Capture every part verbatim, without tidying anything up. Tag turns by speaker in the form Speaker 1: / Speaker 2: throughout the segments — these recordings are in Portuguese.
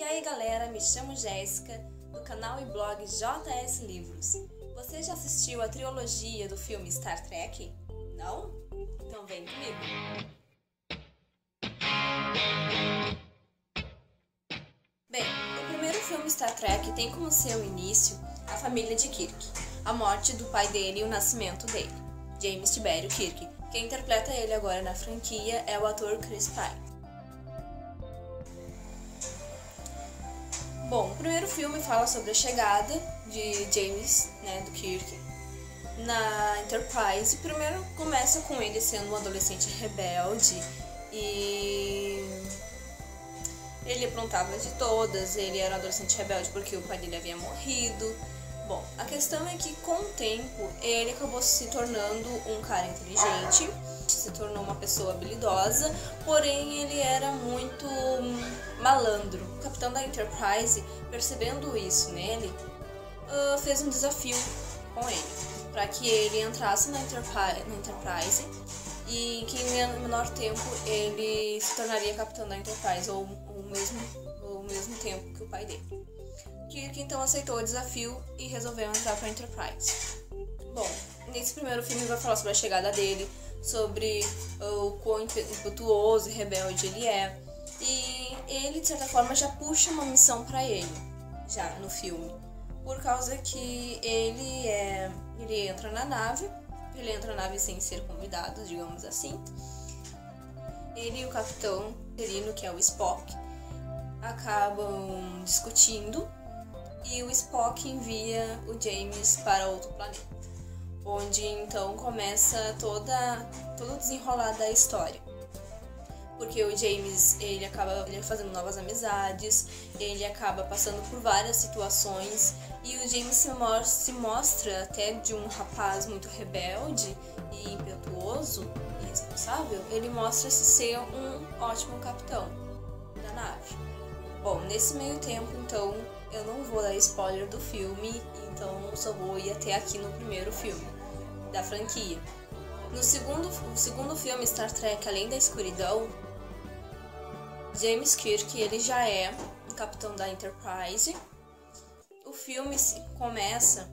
Speaker 1: E aí galera, me chamo Jéssica, do canal e blog J S Livros. Você já assistiu a trilogia do filme Star Trek? Não? Então vem comigo! Bem, o primeiro filme Star Trek tem como seu início a família de Kirk, a morte do pai dele e o nascimento dele, James Tibério Kirk. Quem interpreta ele agora na franquia é o ator Chris Pine. Bom, o primeiro filme fala sobre a chegada de James, né, do Kirk, na Enterprise. Primeiro começa com ele sendo um adolescente rebelde e ele aprontava de todas, ele era um adolescente rebelde porque o pai dele havia morrido. Bom, a questão é que com o tempo ele acabou se tornando um cara inteligente, se tornou uma pessoa habilidosa, porém ele era muito malandro. O capitão da Enterprise, percebendo isso nele, uh, fez um desafio com ele, para que ele entrasse na Enterprise, na Enterprise e que em menor tempo ele se tornaria capitão da Enterprise, ou o mesmo, o mesmo tempo que o pai dele. Kirk então aceitou o desafio e resolveu entrar para a Enterprise. Bom, nesse primeiro filme vai falar sobre a chegada dele, sobre o quão impetuoso e rebelde ele é, e ele de certa forma já puxa uma missão para ele, já no filme, por causa que ele é, ele entra na nave, ele entra na nave sem ser convidado, digamos assim. Ele e o capitão interino, que é o Spock, acabam discutindo e o Spock envia o James para outro planeta, onde então começa toda, todo o desenrolar da história. Porque o James, ele acaba ele fazendo novas amizades, ele acaba passando por várias situações, e o James se mostra, se mostra até de um rapaz muito rebelde e impetuoso e responsável, ele mostra-se ser um ótimo capitão da nave. Bom, nesse meio tempo, então, eu não vou dar spoiler do filme, então só vou ir até aqui no primeiro filme da franquia. No segundo, o segundo filme, Star Trek Além da Escuridão, James Kirk, ele já é um capitão da Enterprise. O filme começa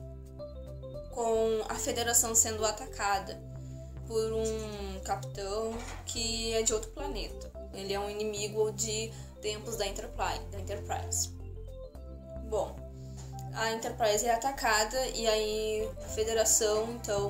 Speaker 1: com a Federação sendo atacada por um capitão que é de outro planeta. Ele é um inimigo de tempos da Enterprise. Da Enterprise. Bom, a Enterprise é atacada e aí a Federação então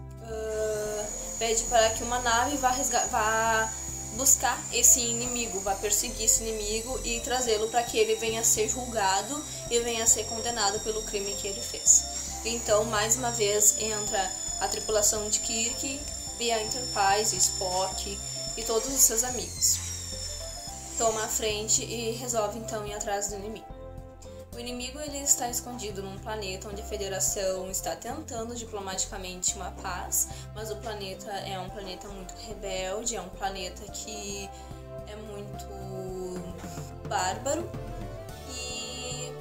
Speaker 1: uh, pede para que uma nave vá, vá buscar esse inimigo, vá perseguir esse inimigo e trazê-lo para que ele venha a ser julgado e venha a ser condenado pelo crime que ele fez. Então, mais uma vez, entra a tripulação de Kirk e a Enterprise, Spock e todos os seus amigos. Toma a frente e resolve então ir atrás do inimigo. O inimigo ele está escondido num planeta onde a Federação está tentando diplomaticamente uma paz, mas o planeta é um planeta muito rebelde, é um planeta que é muito bárbaro e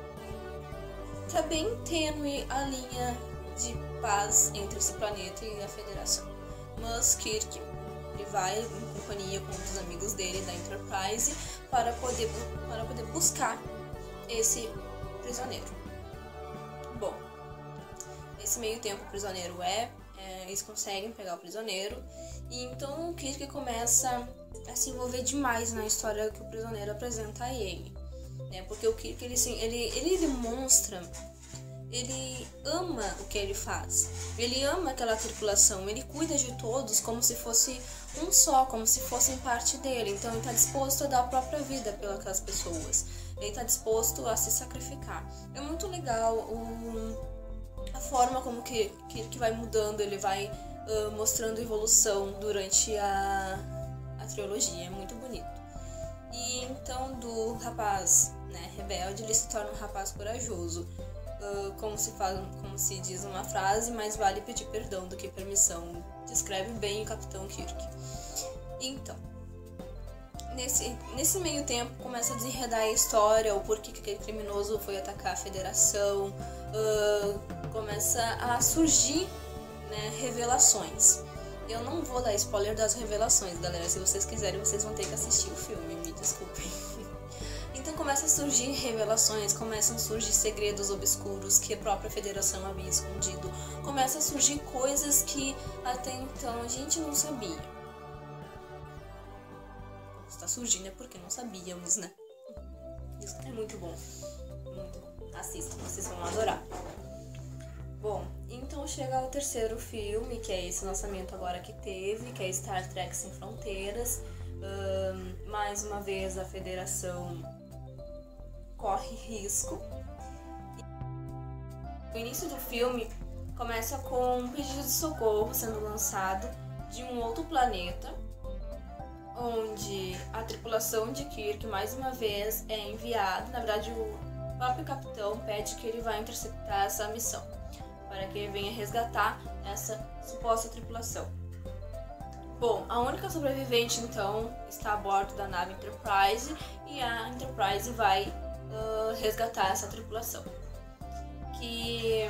Speaker 1: está bem tênue a linha de paz entre esse planeta e a Federação. Mas Kirk ele vai em companhia com os amigos dele da Enterprise para poder, para poder buscar esse prisioneiro. Bom, nesse meio tempo o prisioneiro é, é, eles conseguem pegar o prisioneiro, e então o Kirk começa a se envolver demais na história que o prisioneiro apresenta a ele, né? Porque o Kirk ele, assim, ele, ele demonstra, ele ama o que ele faz, ele ama aquela tripulação, ele cuida de todos como se fosse um só, como se fossem parte dele, então ele está disposto a dar a própria vida pelas pessoas. Ele está disposto a se sacrificar. É muito legal o, a forma como que, que, que vai mudando, ele vai uh, mostrando evolução durante a, a trilogia, é muito bonito. E então do rapaz, né, rebelde, ele se torna um rapaz corajoso. Uh, como, se faz, como se diz uma frase, mais vale pedir perdão do que permissão. Descreve bem o Capitão Kirk. Então, Nesse, nesse meio tempo começa a desenredar a história, o porquê que aquele criminoso foi atacar a Federação, uh, começa a surgir, né, revelações. Eu não vou dar spoiler das revelações, galera, se vocês quiserem vocês vão ter que assistir o filme, me desculpem. Então começam a surgir revelações, começam a surgir segredos obscuros que a própria Federação havia escondido. Começam a surgir coisas que até então a gente não sabia. Está surgindo é porque não sabíamos, né? Isso é muito bom. Muito bom. Assistam, vocês vão adorar. Bom, então chega ao terceiro filme, que é esse lançamento agora que teve, que é Star Trek Sem Fronteiras. Um, mais uma vez a Federação corre risco. O início do filme começa com um pedido de socorro sendo lançado de um outro planeta, onde a tripulação de Kirk mais uma vez é enviada. Na verdade, o próprio capitão pede que ele vá interceptar essa missão, para que ele venha resgatar essa suposta tripulação. Bom, a única sobrevivente então está a bordo da nave Enterprise e a Enterprise vai uh, resgatar essa tripulação. Que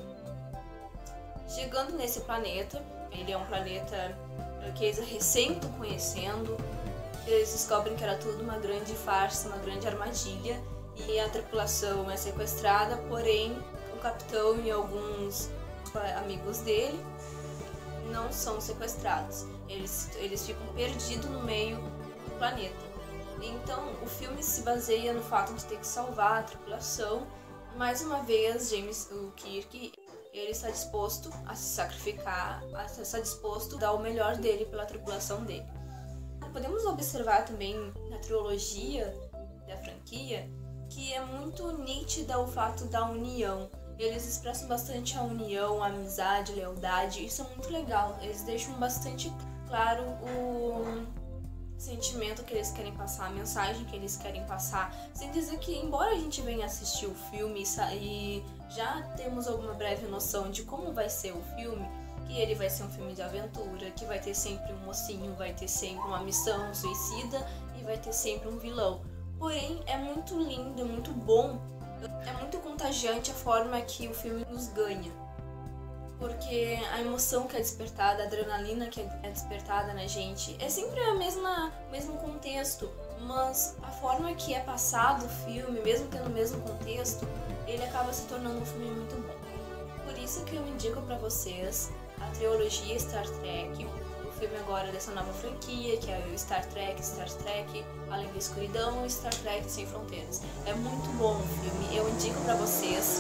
Speaker 1: chegando nesse planeta, ele é um planeta que eles recém estão conhecendo, eles descobrem que era tudo uma grande farsa, uma grande armadilha, e a tripulação é sequestrada, porém o capitão e alguns amigos dele não são sequestrados. Eles, eles ficam perdidos no meio do planeta. Então o filme se baseia no fato de ter que salvar a tripulação. Mais uma vez, James, o Kirk, ele está disposto a se sacrificar, a está disposto a dar o melhor dele pela tripulação dele. Podemos observar também na trilogia da franquia que é muito nítida o fato da união. Eles expressam bastante a união, a amizade, a lealdade. Isso é muito legal. Eles deixam bastante claro o sentimento que eles querem passar, a mensagem que eles querem passar. Sem dizer que, embora a gente venha assistir o filme e já temos alguma breve noção de como vai ser o filme, que ele vai ser um filme de aventura, que vai ter sempre um mocinho, vai ter sempre uma missão suicida e vai ter sempre um vilão. Porém, é muito lindo, é muito bom, é muito contagiante a forma que o filme nos ganha. Porque a emoção que é despertada, a adrenalina que é despertada na gente, é sempre a mesma, o mesmo contexto, mas a forma que é passado o filme, mesmo que é no mesmo contexto, ele acaba se tornando um filme muito bom. Por isso que eu indico pra vocês a trilogia Star Trek, o filme agora dessa nova franquia, que é o Star Trek, Star Trek, Além da Escuridão e Star Trek Sem Fronteiras. É muito bom o filme, eu indico pra vocês.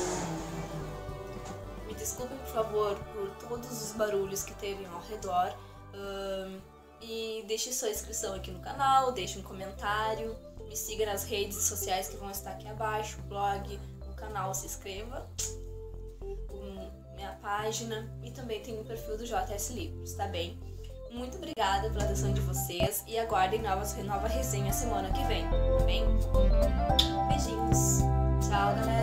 Speaker 1: Me desculpem, por favor, por todos os barulhos que teve ao redor. Um, e deixe sua inscrição aqui no canal, deixe um comentário, me siga nas redes sociais que vão estar aqui abaixo, o blog, o canal, se inscreva. Minha página e também tem o perfil do J S Livros, tá bem? Muito obrigada pela atenção de vocês e aguardem novas, nova resenha semana que vem, tá bem? Beijinhos, tchau galera!